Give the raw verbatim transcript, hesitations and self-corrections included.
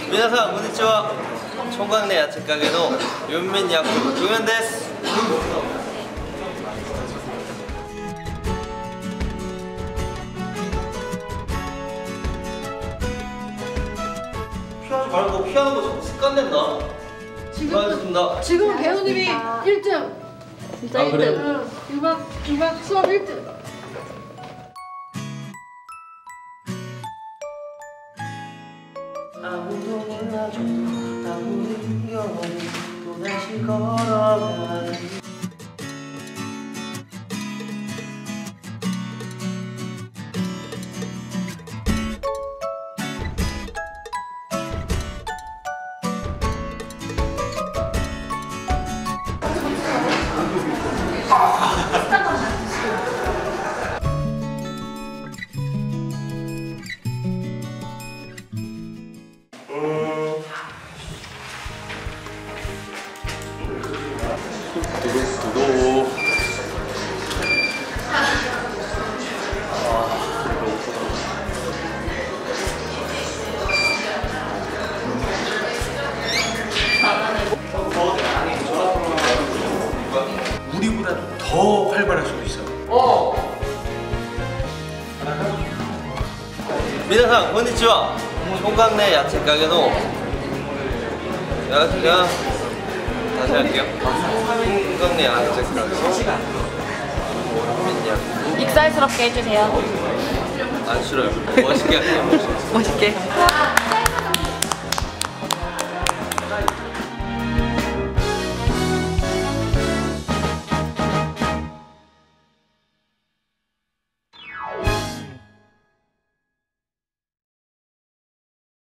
皆さんこんにちは。총각내 야채 가게のユンミン役조연です。피하지 말고 피하는 거 자꾸 습관 낸다. 수고하셨습니다. 지금 배우님이 일 등. 진짜 아, 일 등. 응. 음악 음악 수업 일 등. 아무도 몰라줘 아무리 영원히 또다시 걸어가는 두두 우리보다 더 활발할 수도 있어. 어! 皆さんこんにちは。총각내 야채 가게の 야채가 다시 할게요. 총각내 야채 가게 민약 익살스럽게 해주세요. 안 싫어요. 멋있게 할게요. 멋있게.